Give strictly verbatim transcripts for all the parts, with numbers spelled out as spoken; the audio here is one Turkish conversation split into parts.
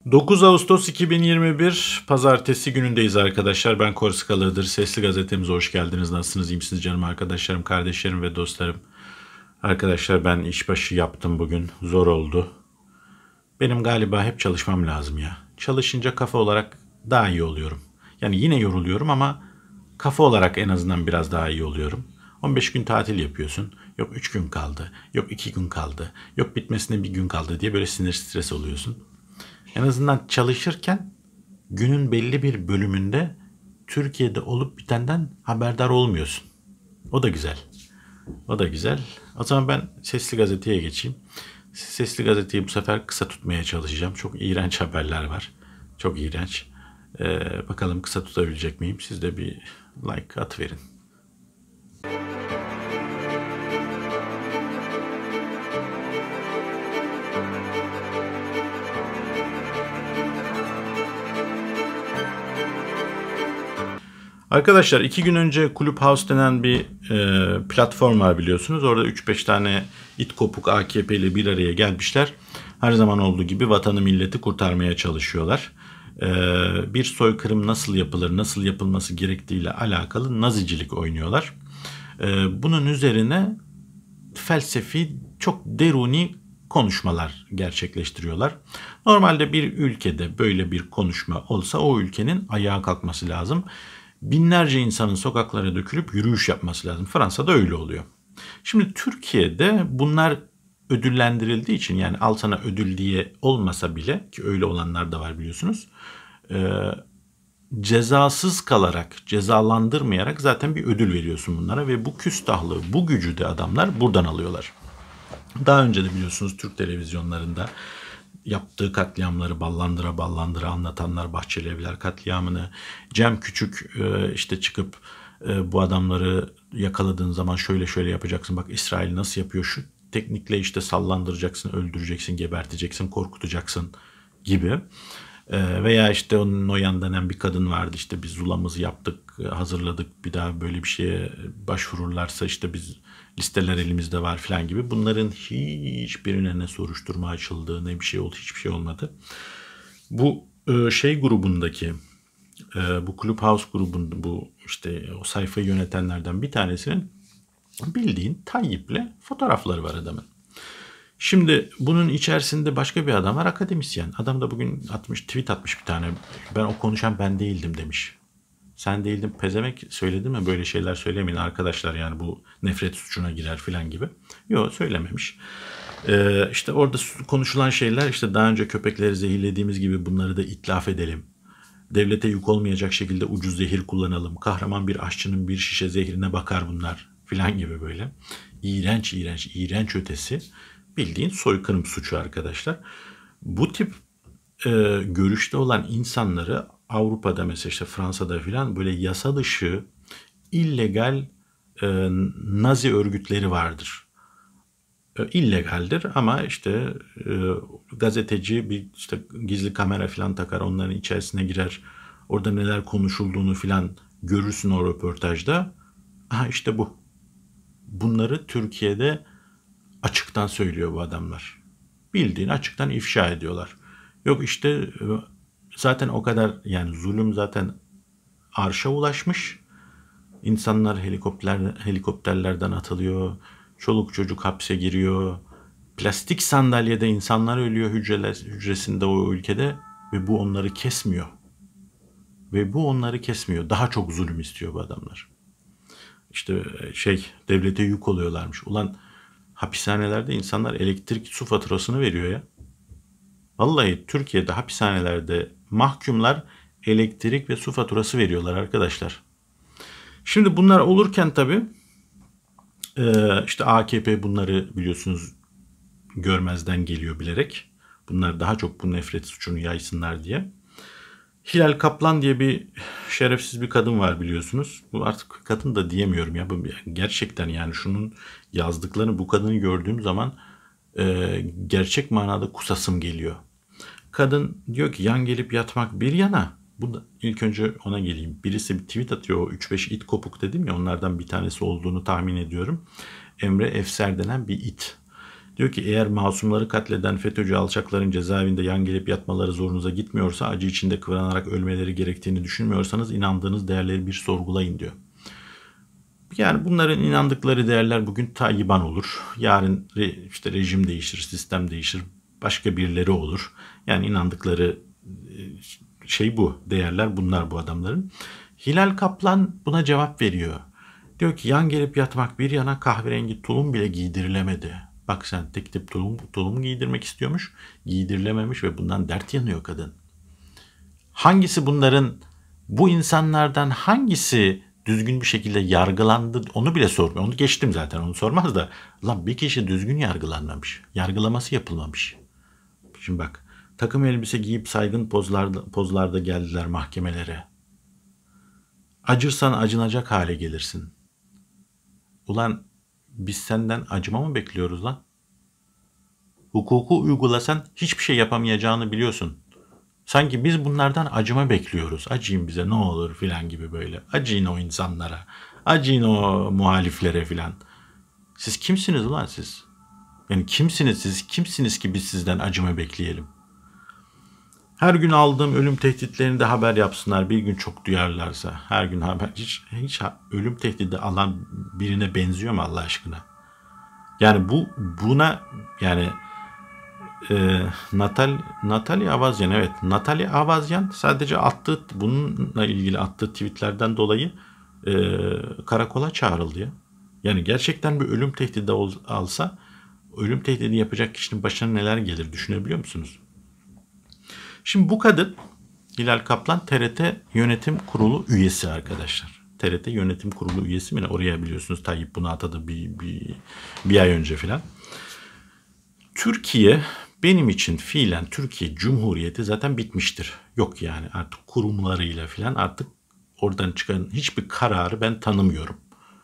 dokuz Ağustos iki bin yirmi bir Pazartesi günündeyiz arkadaşlar. Ben Korsikal Iğdır. Sesli gazetemize hoş geldiniz. Nasılsınız? İyi misiniz canım arkadaşlarım, kardeşlerim ve dostlarım? Arkadaşlar ben işbaşı yaptım bugün. Zor oldu. Benim galiba hep çalışmam lazım ya. Çalışınca kafa olarak daha iyi oluyorum. Yani yine yoruluyorum ama kafa olarak en azından biraz daha iyi oluyorum. on beş gün tatil yapıyorsun. Yok üç gün kaldı. Yok iki gün kaldı. Yok bitmesine bir gün kaldı diye böyle sinir stres oluyorsun. En azından çalışırken günün belli bir bölümünde Türkiye'de olup bitenden haberdar olmuyorsun. O da güzel. O da güzel. O zaman ben Sesli Gazete'ye geçeyim. Sesli Gazete'yi bu sefer kısa tutmaya çalışacağım. Çok iğrenç haberler var. Çok iğrenç. Ee, bakalım kısa tutabilecek miyim? Siz de bir like atıverin. Arkadaşlar iki gün önce Clubhouse denen bir e, platform var biliyorsunuz. Orada üç beş tane it kopuk A K P ile bir araya gelmişler. Her zaman olduğu gibi vatanı milleti kurtarmaya çalışıyorlar. E, bir soykırım nasıl yapılır, nasıl yapılması gerektiğiyle alakalı nazicilik oynuyorlar. E, bunun üzerine felsefi, çok deruni konuşmalar gerçekleştiriyorlar. Normalde bir ülkede böyle bir konuşma olsa o ülkenin ayağa kalkması lazım. Binlerce insanın sokaklara dökülüp yürüyüş yapması lazım. Fransa'da öyle oluyor. Şimdi Türkiye'de bunlar ödüllendirildiği için, yani al sana ödül diye olmasa bile, ki öyle olanlar da var biliyorsunuz, e, cezasız kalarak, cezalandırmayarak zaten bir ödül veriyorsun bunlara ve bu küstahlığı, bu gücü de adamlar buradan alıyorlar. Daha önce de biliyorsunuz Türk televizyonlarında yaptığı katliamları ballandıra ballandıra anlatanlar, Bahçeli Evler katliamını, Cem Küçük işte çıkıp bu adamları yakaladığın zaman şöyle şöyle yapacaksın, bak İsrail nasıl yapıyor, şu teknikle işte sallandıracaksın, öldüreceksin, geberteceksin, korkutacaksın gibi. Veya işte onun Noyan denen bir kadın vardı, işte biz zulamızı yaptık, hazırladık, bir daha böyle bir şeye başvururlarsa işte biz listeler elimizde var falan gibi. Bunların hiçbirine ne soruşturma açıldı, ne bir şey oldu, hiçbir şey olmadı. Bu şey grubundaki, bu Clubhouse grubunda, bu işte o sayfayı yönetenlerden bir tanesinin bildiğin Tayyip'le fotoğrafları var adamın. Şimdi bunun içerisinde başka bir adam var, akademisyen. Adam da bugün atmış, tweet atmış bir tane. Ben o konuşan ben değildim demiş. Sen değildin pezemek, söyledin mi? Böyle şeyler söylemeyin arkadaşlar, yani bu nefret suçuna girer filan gibi. Yok, söylememiş. Ee, işte orada konuşulan şeyler, işte daha önce köpekleri zehirlediğimiz gibi bunları da itlaf edelim. Devlete yük olmayacak şekilde ucuz zehir kullanalım. Kahraman bir aşçının bir şişe zehrine bakar bunlar filan gibi böyle. İğrenç, iğrenç, iğrenç ötesi. Bildiğin soykırım suçu arkadaşlar. Bu tip e, görüşte olan insanları Avrupa'da, mesela işte Fransa'da filan, böyle yasa dışı, illegal e, Nazi örgütleri vardır. E, illegaldir ama işte e, gazeteci bir işte gizli kamera filan takar, onların içerisine girer. Orada neler konuşulduğunu filan görürsün o röportajda. Aha işte bu. Bunları Türkiye'de açıktan söylüyor bu adamlar. Bildiğin açıktan ifşa ediyorlar. Yok işte zaten o kadar, yani zulüm zaten arşa ulaşmış. İnsanlar helikopter, helikopterlerden atılıyor. Çoluk çocuk hapse giriyor. Plastik sandalyede insanlar ölüyor hücreler, hücresinde o ülkede ve bu onları kesmiyor. Ve bu onları kesmiyor. Daha çok zulüm istiyor bu adamlar. İşte şey, devlete yük oluyorlarmış. Ulan hapishanelerde insanlar elektrik su faturasını veriyor ya. Vallahi Türkiye'de hapishanelerde mahkumlar elektrik ve su faturası veriyorlar arkadaşlar. Şimdi bunlar olurken tabii işte A K P bunları biliyorsunuz görmezden geliyor bilerek. Bunlar daha çok bu nefret suçunu yaysınlar diye. Hilal Kaplan diye bir şerefsiz bir kadın var biliyorsunuz. Bu artık kadın da diyemiyorum ya. Gerçekten yani şunun yazdıklarını, bu kadını gördüğüm zaman e, gerçek manada kusasım geliyor. Kadın diyor ki yan gelip yatmak bir yana. Bu da, ilk önce ona geleyim. Birisi bir tweet atıyor. O üç beş it kopuk dedim ya, onlardan bir tanesi olduğunu tahmin ediyorum. Emre Efser denen bir it. Diyor ki eğer masumları katleden FETÖ'cü alçakların cezaevinde yan gelip yatmaları zorunuza gitmiyorsa, acı içinde kıvranarak ölmeleri gerektiğini düşünmüyorsanız inandığınız değerleri bir sorgulayın diyor. Yani bunların inandıkları değerler bugün Taliban olur. Yarın işte rejim değişir, sistem değişir, başka birileri olur. Yani inandıkları şey bu, değerler bunlar bu adamların. Hilal Kaplan buna cevap veriyor. Diyor ki yan gelip yatmak bir yana, kahverengi tulum bile giydirilemedi. Bak sen, tek tip tulum, tulum giydirmek istiyormuş, giydirilememiş ve bundan dert yanıyor kadın. Hangisi bunların, bu insanlardan hangisi düzgün bir şekilde yargılandı onu bile sormuyor. Onu geçtim zaten, onu sormaz da. Lan bir kişi düzgün yargılanmamış. Yargılaması yapılmamış. Şimdi bak, takım elbise giyip saygın pozlarda, pozlarda geldiler mahkemelere. Acırsan acınacak hale gelirsin. Ulan biz senden acıma mı bekliyoruz lan? Hukuku uygulasan hiçbir şey yapamayacağını biliyorsun. Sanki biz bunlardan acıma bekliyoruz. Acıyın bize ne olur filan gibi böyle. Acıyın o insanlara. Acıyın o muhaliflere filan. Siz kimsiniz ulan siz? Yani kimsiniz siz? Kimsiniz ki biz sizden acıma bekleyelim? Her gün aldığım ölüm tehditlerini de haber yapsınlar. Bir gün çok duyarlarsa. Her gün haber. Hiç, hiç ölüm tehdidi alan birine benziyor mu Allah aşkına? Yani bu buna yani e, Natal, Natalya Avazyan, evet Natalya Avazyan sadece attığı, bununla ilgili attığı tweetlerden dolayı e, karakola çağrıldı ya. Yani gerçekten bir ölüm tehdidi ol, alsa ölüm tehdidi yapacak kişinin başına neler gelir düşünebiliyor musunuz? Şimdi bu kadın Hilal Kaplan T R T Yönetim Kurulu üyesi arkadaşlar. T R T Yönetim Kurulu üyesi mi ne? Oraya biliyorsunuz Tayyip bunu atadı bir, bir, bir ay önce filan. Türkiye benim için fiilen Türkiye Cumhuriyeti zaten bitmiştir. Yok yani artık kurumlarıyla filan artık oradan çıkan hiçbir kararı ben tanımıyorum.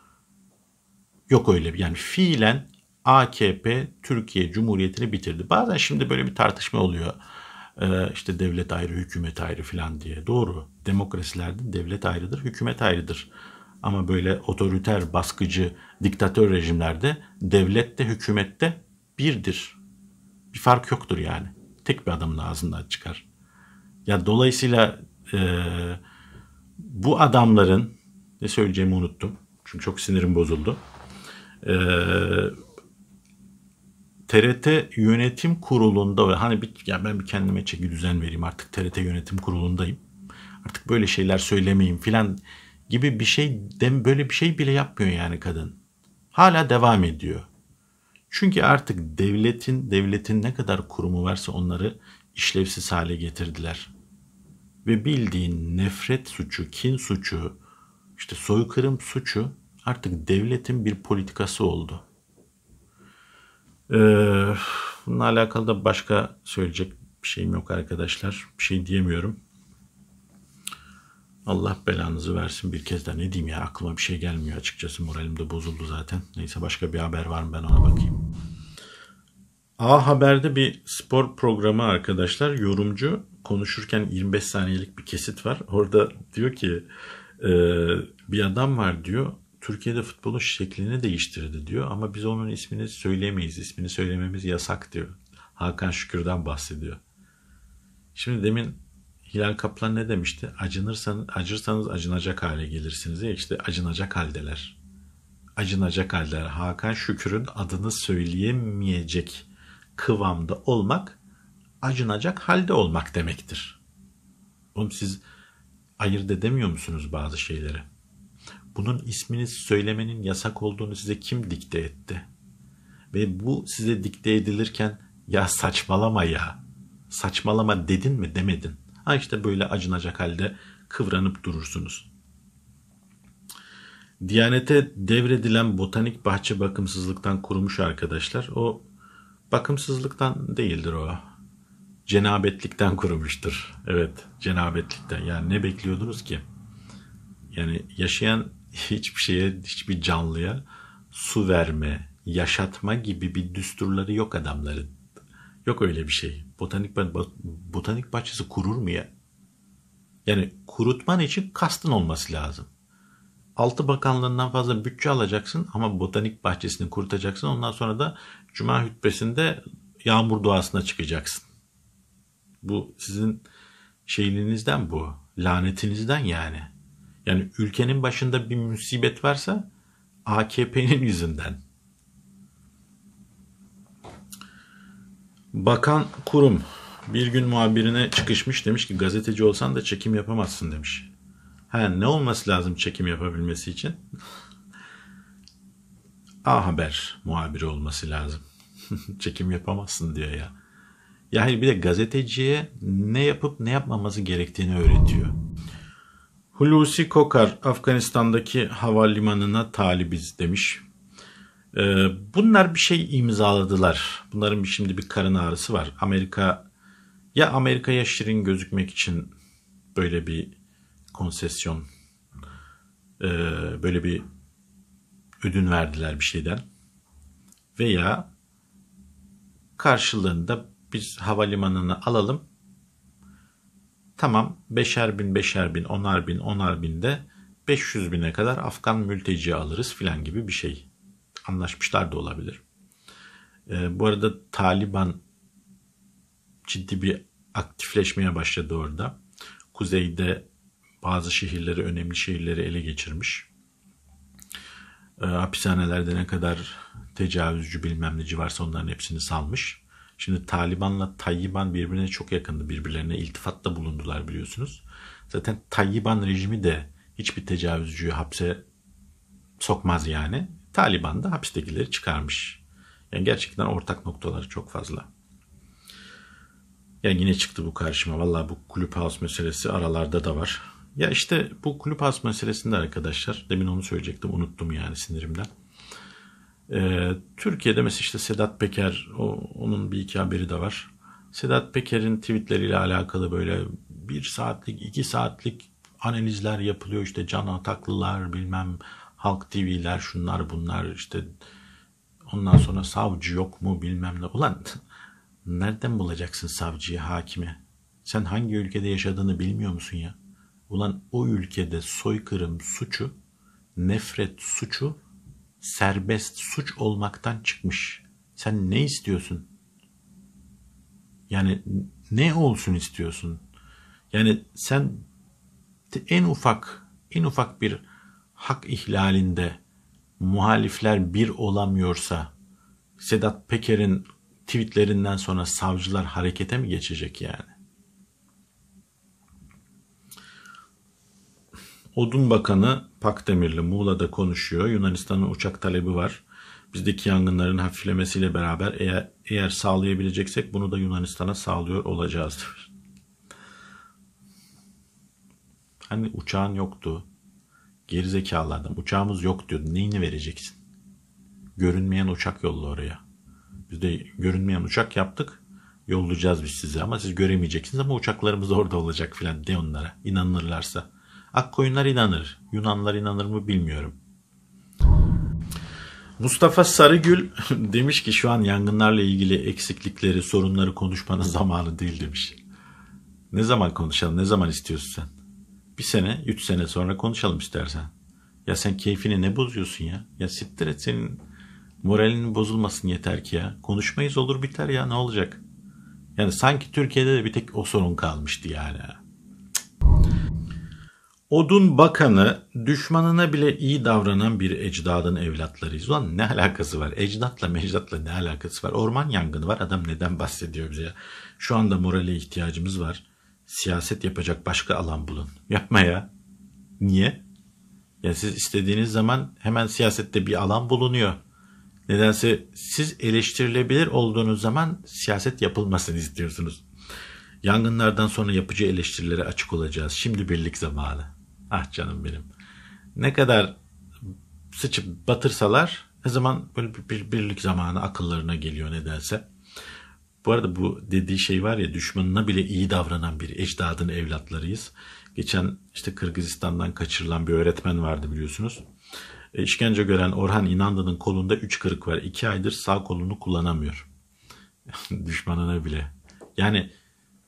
Yok öyle bir yani fiilen A K P Türkiye Cumhuriyeti'ni bitirdi. Bazen şimdi böyle bir tartışma oluyor. Ee, işte devlet ayrı, hükümet ayrı filan diye. Doğru. Demokrasilerde devlet ayrıdır, hükümet ayrıdır. Ama böyle otoriter, baskıcı, diktatör rejimlerde devlet de hükümet de birdir. Bir fark yoktur yani. Tek bir adamın ağzından çıkar. Ya dolayısıyla e, bu adamların ne söyleyeceğimi unuttum. Çünkü çok sinirim bozuldu. E, T R T Yönetim Kurulu'nda hani bir, ya ben bir kendime çeki düzen vereyim artık T R T Yönetim Kurulu'ndayım. Artık böyle şeyler söylemeyeyim filan gibi bir şey, böyle bir şey bile yapmıyor yani kadın. Hala devam ediyor. Çünkü artık devletin devletin ne kadar kurumu varsa onları işlevsiz hale getirdiler. Ve bildiğin nefret suçu, kin suçu, işte soykırım suçu artık devletin bir politikası oldu. Ee, bununla alakalı da başka söyleyecek bir şeyim yok arkadaşlar. Bir şey diyemiyorum. Allah belanızı versin bir kez daha. Ne diyeyim ya, aklıma bir şey gelmiyor açıkçası. Moralim de bozuldu zaten. Neyse, başka bir haber var mı ben ona bakayım. A Haber'de bir spor programı arkadaşlar. Yorumcu konuşurken yirmi beş saniyelik bir kesit var. Orada diyor ki e, bir adam var diyor. Türkiye'de futbolun şeklini değiştirdi diyor. Ama biz onun ismini söyleyemeyiz. İsmini söylememiz yasak diyor. Hakan Şükür'den bahsediyor. Şimdi demin Hilal Kaplan ne demişti? Acınırsanız, acırsanız acınacak hale gelirsiniz. Ya işte acınacak haldeler. Acınacak haldeler. Hakan Şükür'ün adını söyleyemeyecek kıvamda olmak, acınacak halde olmak demektir. Oğlum siz ayırt edemiyor musunuz bazı şeyleri? Bunun ismini söylemenin yasak olduğunu size kim dikte etti? Ve bu size dikte edilirken ya saçmalama ya, saçmalama dedin mi demedin? Ha işte böyle acınacak halde kıvranıp durursunuz. Diyanete devredilen botanik bahçe bakımsızlıktan kurumuş arkadaşlar. O bakımsızlıktan değildir o. Cenabetlikten kurumuştur. Evet, cenabetlikten. Yani ne bekliyordunuz ki? Yani yaşayan hiçbir şeye, hiçbir canlıya su verme, yaşatma gibi bir düsturları yok adamların. Yok öyle bir şey. Botanik botanik bahçesi kurur mu ya? Yani kurutman için kastın olması lazım. Altı bakanlığından fazla bütçe alacaksın ama botanik bahçesini kurtacaksın. Ondan sonra da cuma hutbesinde yağmur duasına çıkacaksın. Bu sizin şeyliğinizden bu. Lanetinizden yani. Yani ülkenin başında bir musibet varsa A K P'nin yüzünden. Bakan Kurum bir gün muhabirine çıkışmış, demiş ki gazeteci olsan da çekim yapamazsın demiş. Ha, ne olması lazım çekim yapabilmesi için? A Haber muhabiri olması lazım. Çekim yapamazsın diyor ya. Yani bir de gazeteciye ne yapıp ne yapmaması gerektiğini öğretiyor. Hulusi Kokar Afganistan'daki havalimanına talibiz demiş. Ee, bunlar bir şey imzaladılar. Bunların şimdi bir karın ağrısı var. Amerika ya Amerika'ya şirin gözükmek için böyle bir konsesyon, e, böyle bir ödün verdiler bir şeyden. Veya karşılığında biz havalimanını alalım. Tamam, beşer bin, beşer bin, onar bin, onar bin de beş yüz bine kadar Afgan mülteci alırız filan gibi bir şey. Anlaşmışlar da olabilir. Ee, bu arada Taliban ciddi bir aktifleşmeye başladı orada. Kuzeyde bazı şehirleri, önemli şehirleri ele geçirmiş. Ee, hapishanelerde ne kadar tecavüzcü bilmem neci varsa onların hepsini salmış. Şimdi Taliban'la Tayyiban birbirine çok yakındı. Birbirlerine iltifatta bulundular biliyorsunuz. Zaten Tayyiban rejimi de hiçbir tecavüzcüyü hapse sokmaz yani. Taliban da hapistekileri çıkarmış. Yani gerçekten ortak noktaları çok fazla. Yani yine çıktı bu karşıma. Vallahi bu Clubhouse meselesi aralarda da var. Ya işte bu Clubhouse meselesinde arkadaşlar, demin onu söyleyecektim, unuttum yani sinirimden. Ee, Türkiye'de mesela işte Sedat Peker, o, onun bir iki haberi de var. Sedat Peker'in tweetleriyle alakalı böyle bir saatlik, iki saatlik analizler yapılıyor. İşte Can Ataklılar, bilmem Halk T V'ler, şunlar bunlar, işte ondan sonra savcı yok mu bilmem ne. Ulan nereden bulacaksın savcıyı, hakimi? Sen hangi ülkede yaşadığını bilmiyor musun ya? Ulan o ülkede soykırım suçu, nefret suçu serbest suç olmaktan çıkmış. Sen ne istiyorsun? Yani ne olsun istiyorsun? Yani sen en ufak, en ufak bir hak ihlalinde muhalifler bir olamıyorsa Sedat Peker'in tweetlerinden sonra savcılar harekete mi geçecek yani? Odun Bakanı Pakdemirli Muğla'da konuşuyor. Yunanistan'ın uçak talebi var. Bizdeki yangınların hafiflemesiyle beraber eğer, eğer sağlayabileceksek bunu da Yunanistan'a sağlıyor olacağız. Hani uçağın yoktu. Gerizekalı adam. Uçağımız yok diyordu. Neyini vereceksin? Görünmeyen uçak yolla oraya. Biz de görünmeyen uçak yaptık. Yollayacağız biz size ama siz göremeyeceksiniz ama uçaklarımız orada olacak filan de onlara. İnanırlarsa. Akkoyunlar inanır. Yunanlar inanır mı bilmiyorum. Mustafa Sarıgül demiş ki şu an yangınlarla ilgili eksiklikleri, sorunları konuşmanın zamanı değil demiş. Ne zaman konuşalım? Ne zaman istiyorsun sen? Bir sene, üç sene sonra konuşalım istersen. Ya sen keyfini ne bozuyorsun ya? Ya siktir et, senin moralinin bozulmasın yeter ki ya. Konuşmayız olur biter ya, ne olacak? Yani sanki Türkiye'de de bir tek o sorun kalmıştı yani. Odun Bakanı düşmanına bile iyi davranan bir ecdadın evlatlarıyız. Ulan ne alakası var? Ecdatla mecdatla ne alakası var? Orman yangını var, adam neden bahsediyor bize ya? Şu anda morale ihtiyacımız var. Siyaset yapacak başka alan bulun. Yapma ya. Niye? Ya siz istediğiniz zaman hemen siyasette bir alan bulunuyor. Nedense siz eleştirilebilir olduğunuz zaman siyaset yapılmasını istiyorsunuz. Yangınlardan sonra yapıcı eleştirilere açık olacağız. Şimdi birlik zamanı. Ah canım benim. Ne kadar sıçıp batırsalar ne zaman böyle bir, bir birlik zamanı akıllarına geliyor nedense. Bu arada bu dediği şey var ya, düşmanına bile iyi davranan bir ecdadın evlatlarıyız. Geçen işte Kırgızistan'dan kaçırılan bir öğretmen vardı biliyorsunuz. E, işkence gören Orhan İnandı'nın kolunda üç kırık var. İki aydır sağ kolunu kullanamıyor. Düşmanına bile. Yani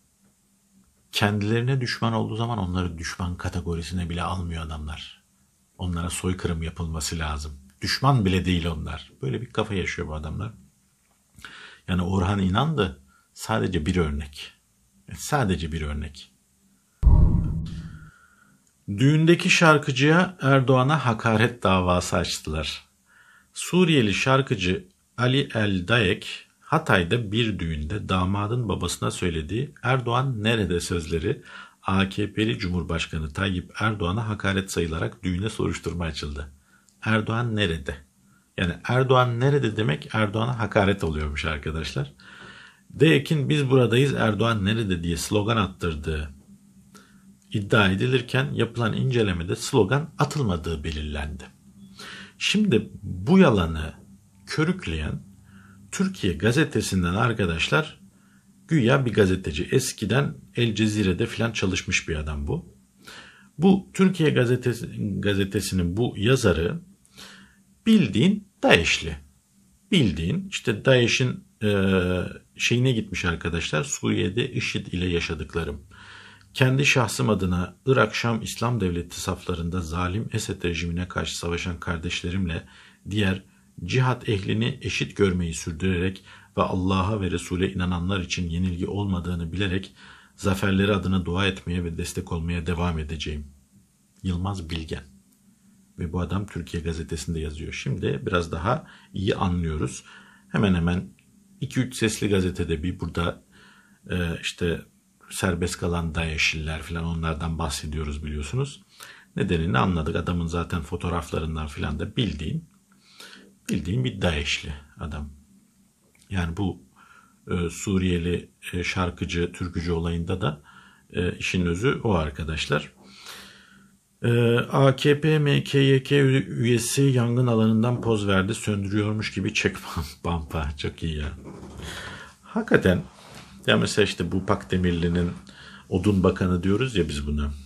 kendilerine düşman olduğu zaman onları düşman kategorisine bile almıyor adamlar. Onlara soykırım yapılması lazım. Düşman bile değil onlar. Böyle bir kafa yaşıyor bu adamlar. Yani Orhan İnan da sadece bir örnek. Sadece bir örnek. Düğündeki şarkıcıya Erdoğan'a hakaret davası açtılar. Suriyeli şarkıcı Ali El Dayek, Hatay'da bir düğünde damadın babasına söylediği "Erdoğan nerede" sözleri A K P'li Cumhurbaşkanı Tayyip Erdoğan'a hakaret sayılarak düğüne soruşturma açıldı. Erdoğan nerede? Yani Erdoğan nerede demek Erdoğan'a hakaret oluyormuş arkadaşlar. Dayek'in "Biz buradayız, Erdoğan nerede" diye slogan attırdığı iddia edilirken yapılan incelemede slogan atılmadığı belirlendi. Şimdi bu yalanı körükleyen Türkiye Gazetesi'nden arkadaşlar, güya bir gazeteci, eskiden El Cezire'de filan çalışmış bir adam bu. Bu Türkiye Gazetesi, gazetesinin bu yazarı bildiğin DAEŞ'li. Bildiğin işte DAEŞ'in e, şeyine gitmiş arkadaşlar, Suriye'de IŞİD ile yaşadıklarım. Kendi şahsım adına Irak Şam İslam Devleti saflarında zalim Esed rejimine karşı savaşan kardeşlerimle diğer cihat ehlini eşit görmeyi sürdürerek ve Allah'a ve Resul'e inananlar için yenilgi olmadığını bilerek zaferleri adına dua etmeye ve destek olmaya devam edeceğim. Yılmaz Bilgen. Ve bu adam Türkiye Gazetesi'nde yazıyor. Şimdi biraz daha iyi anlıyoruz. Hemen hemen iki üç sesli gazetede bir burada e, işte serbest kalan DAEŞ'liler falan, onlardan bahsediyoruz biliyorsunuz. Nedenini anladık. Adamın zaten fotoğraflarından falan da bildiğin bildiğin bir DAEŞ'li adam. Yani bu e, Suriyeli e, şarkıcı, türkücü olayında da e, işin özü o arkadaşlar. E, A K P M K Y K üyesi yangın alanından poz verdi. Söndürüyormuş gibi çek bampa. Çok iyi ya. Hakikaten ya mesela işte bu Pakdemirli'nin odun bakanı diyoruz ya biz buna.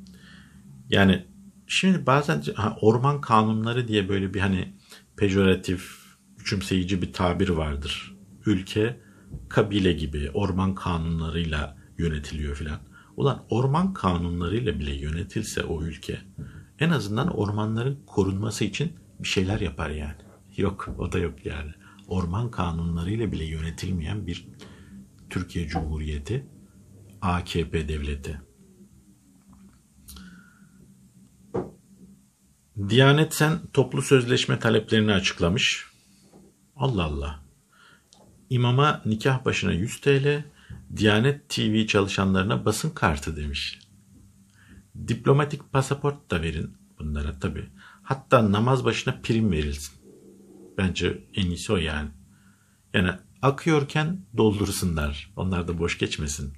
Yani şimdi bazen ha, orman kanunları diye böyle bir hani pejoratif, küçümseyici bir tabir vardır. Ülke kabile gibi orman kanunlarıyla yönetiliyor filan. Ulan orman kanunlarıyla bile yönetilse o ülke en azından ormanların korunması için bir şeyler yapar yani. Yok, o da yok yani. Orman kanunlarıyla bile yönetilmeyen bir Türkiye Cumhuriyeti, A K P devleti. Diyanet Sen toplu sözleşme taleplerini açıklamış. Allah Allah. İmama nikah başına yüz TL, Diyanet T V çalışanlarına basın kartı demiş. Diplomatik pasaport da verin bunlara tabii. Hatta namaz başına prim verilsin. Bence en iyisi o yani. Yani akıyorken doldursunlar. Onlar da boş geçmesin.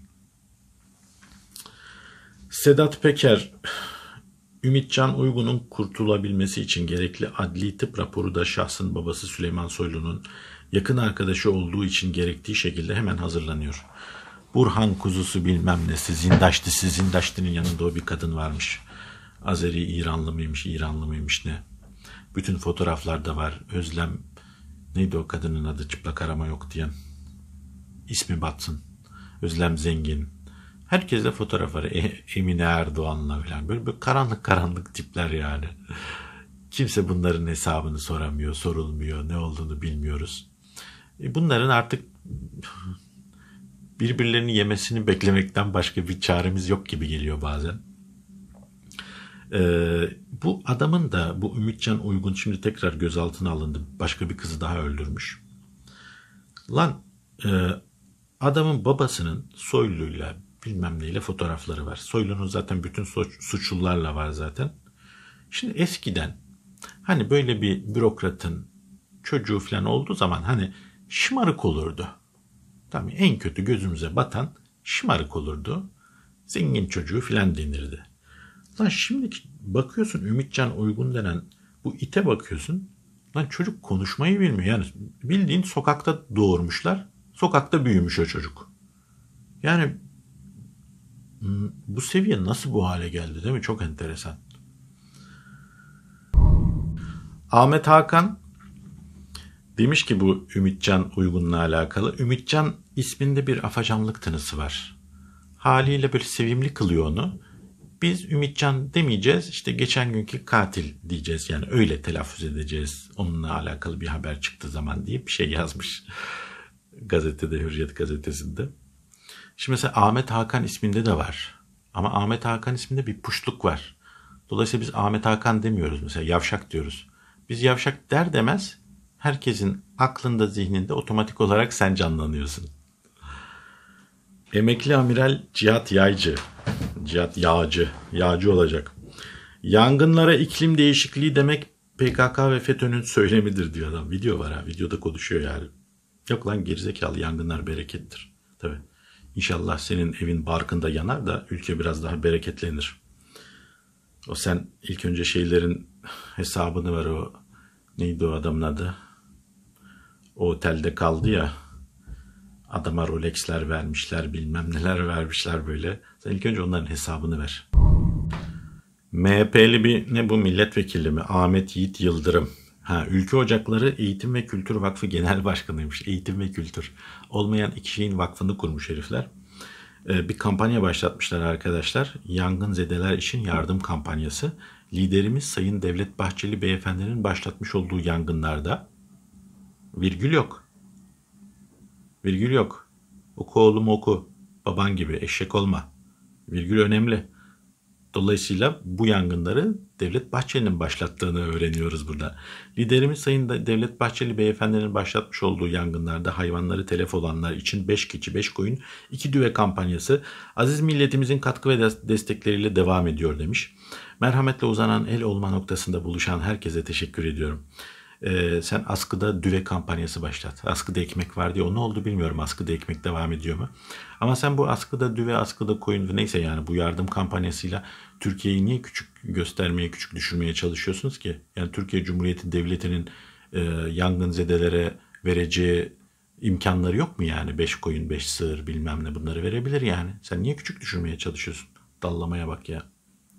Sedat Peker, Ümitcan Uygun'un kurtulabilmesi için gerekli adli tıp raporu da şahsın babası Süleyman Soylu'nun yakın arkadaşı olduğu için gerektiği şekilde hemen hazırlanıyor. Burhan kuzusu bilmem nesi, Zindaştısı, Zindaştı'nın yanında o bir kadın varmış. Azeri İranlı mıymış, İranlı mıymış ne? Bütün fotoğraflarda var. Özlem, neydi o kadının adı, çıplak arama yok diyen? İsmi batsın. Özlem Zengin. Herkeste fotoğraf var. E, Emine Erdoğan'la falan. Böyle, böyle karanlık karanlık tipler yani. Kimse bunların hesabını soramıyor, sorulmuyor. Ne olduğunu bilmiyoruz. E, bunların artık birbirlerini yemesini beklemekten başka bir çaremiz yok gibi geliyor bazen. Ee, bu adamın da, bu Ümitcan Uygun şimdi tekrar gözaltına alındı. Başka bir kızı daha öldürmüş. Lan e, adamın babasının Soylu'yla bilmem neyle fotoğrafları var. Soylu'nun zaten bütün suç, suçlularla var zaten. Şimdi eskiden hani böyle bir bürokratın çocuğu falan olduğu zaman hani şımarık olurdu. Tabii en kötü gözümüze batan şımarık olurdu. Zengin çocuğu falan denirdi. Lan şimdi bakıyorsun Ümitcan Uygun denen bu ite bakıyorsun. Lan çocuk konuşmayı bilmiyor. Yani bildiğin sokakta doğurmuşlar. Sokakta büyümüş o çocuk. Yani bu seviye nasıl bu hale geldi değil mi? Çok enteresan. Ahmet Hakan demiş ki bu Ümitcan Uygun'la alakalı. Ümitcan isminde bir afacanlık tınısı var. Haliyle böyle sevimli kılıyor onu. Biz Ümitcan demeyeceğiz, işte geçen günkü katil diyeceğiz. Yani öyle telaffuz edeceğiz. Onunla alakalı bir haber çıktığı zaman diye bir şey yazmış gazetede, Hürriyet gazetesinde. Şimdi mesela Ahmet Hakan isminde de var. Ama Ahmet Hakan isminde bir puştluk var. Dolayısıyla biz Ahmet Hakan demiyoruz mesela, yavşak diyoruz. Biz yavşak der demez herkesin aklında, zihninde otomatik olarak sen canlanıyorsun. Emekli Amiral Cihat Yaycı, Cihat Yağcı, Yağcı olacak. Yangınlara iklim değişikliği demek P K K ve FETÖ'nün söylemidir diyor adam. Video var ha, videoda konuşuyor yani. Yok lan gerizekalı, yangınlar berekettir. Tabii. İnşallah senin evin barkında yanar da ülke biraz daha bereketlenir. O sen ilk önce şeylerin hesabını ver, o neydi o adamın adı? O otelde kaldı ya, adama Rolex'ler vermişler, bilmem neler vermişler böyle. Sen ilk önce onların hesabını ver. M H P'li bir ne bu milletvekili mi? Ahmet Yiğit Yıldırım. Ha, Ülke Ocakları Eğitim ve Kültür Vakfı Genel Başkanıymış. Eğitim ve kültür. Olmayan iki şeyin vakfını kurmuş herifler. Ee, bir kampanya başlatmışlar arkadaşlar. Yangınzedeler için yardım kampanyası. Liderimiz Sayın Devlet Bahçeli Beyefendi'nin başlatmış olduğu yangınlarda virgül yok. Virgül yok. Oku oğlum oku. Baban gibi eşek olma. Virgül önemli. Dolayısıyla bu yangınları Devlet Bahçeli'nin başlattığını öğreniyoruz burada. Liderimiz Sayın Devlet Bahçeli Beyefendi'nin başlatmış olduğu yangınlarda hayvanları telef olanlar için beş keçi beş koyun iki düve kampanyası aziz milletimizin katkı ve destekleriyle devam ediyor demiş. Merhametle uzanan el olma noktasında buluşan herkese teşekkür ediyorum. Ee, sen askıda düve kampanyası başlat. Askıda ekmek var diye. O ne oldu bilmiyorum. Askıda ekmek devam ediyor mu? Ama sen bu askıda düve, askıda koyun, neyse yani bu yardım kampanyasıyla Türkiye'yi niye küçük göstermeye, küçük düşürmeye çalışıyorsunuz ki? Yani Türkiye Cumhuriyeti Devleti'nin e, yangınzedelere vereceği imkanları yok mu yani? Beş koyun, beş sığır bilmem ne, bunları verebilir yani. Sen niye küçük düşürmeye çalışıyorsun? Dallamaya bak ya.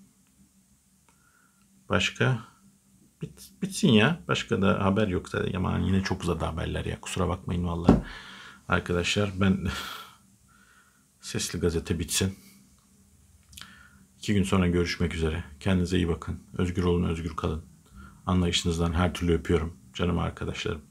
Başka? Bit, bitsin ya. Başka da haber yok zaten. Aman yine çok uzadı haberler ya. Kusura bakmayın vallahi. Arkadaşlar ben Sesli Gazete bitsin. İki gün sonra görüşmek üzere. Kendinize iyi bakın. Özgür olun, özgür kalın. Anlayışınızdan her türlü öpüyorum. Canım arkadaşlarım.